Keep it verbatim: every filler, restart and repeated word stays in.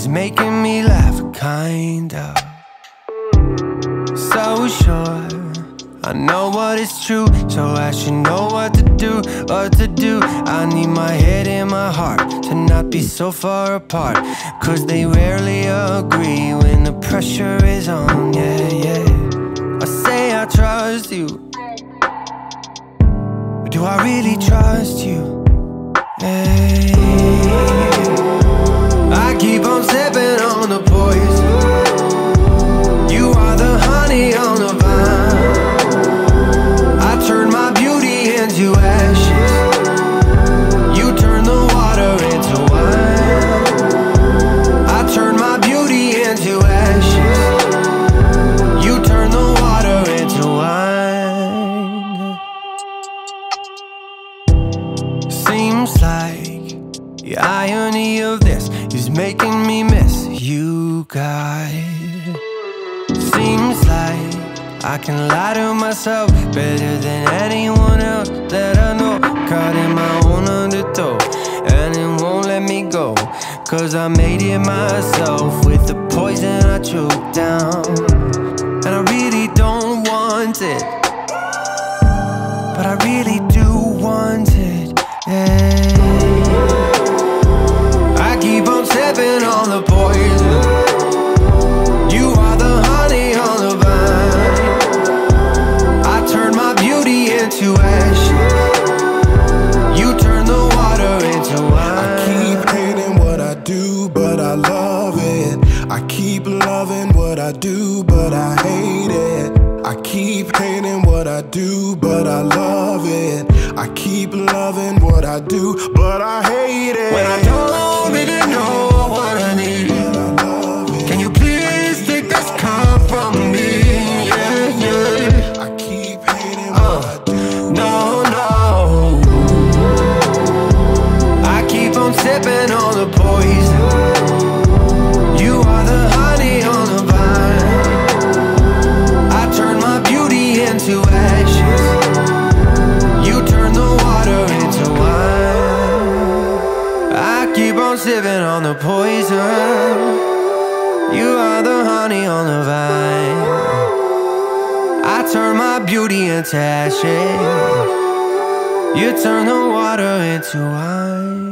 is making me laugh, kinda. So sure, I know what is true, so I should know what to do, what to do. I need my head and my heart to not be so far apart, cause they rarely agree when the pressure is on, yeah, yeah. I say I trust you, but do I really trust you? Hey. I keep on sipping on the poison. You are the honey on the vine. I turn my beauty into ashes. You turn the water into wine. I turn my beauty into ashes. You turn the water into wine. Seems like the irony of this is making me miss you guys. Seems like I can lie to myself better than anyone else that I know. Caught in my own undertow, and it won't let me go, cause I made it myself with the poison I choked down. And I really don't want it, but I really do want it, yeah. I keep on sipping on the poison. You are the honey on the vine. I turn my beauty into ashes. You turn the water into wine. I keep hating what I do, but I love it. I keep loving what I do, but I hate it. I keep hating what I do, but I love it. I keep loving what I do, but I hate it. When I don't really know what I need, can you please take this cup from me? Yeah, yeah. I keep hating what I do. No, no. I keep on sipping on the poison. You are the honey on the vine. I turn my beauty into ashes. You turn the water into wine. I keep on sipping on the poison. You are the honey on the vine. I turn my beauty into ashes. You turn the water into wine.